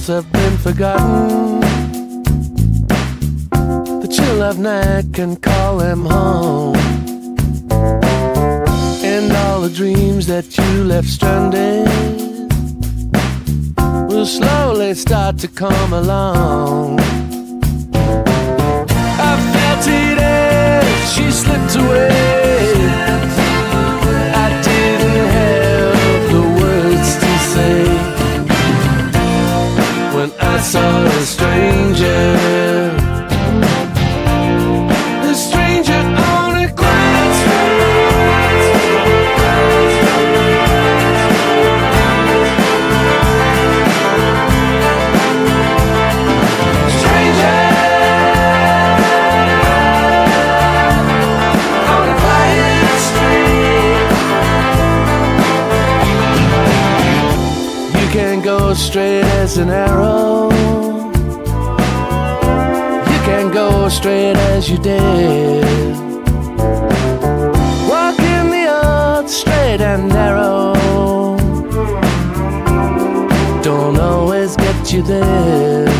walls have been forgotten. The chill of night can call them home, and all the dreams that you left stranded will slowly start to come along. I felt it as she slipped away. I didn't have the words to say when I saw a stranger. Straight as an arrow, you can go straight as you did. Walking the earth straight and narrow don't always get you there.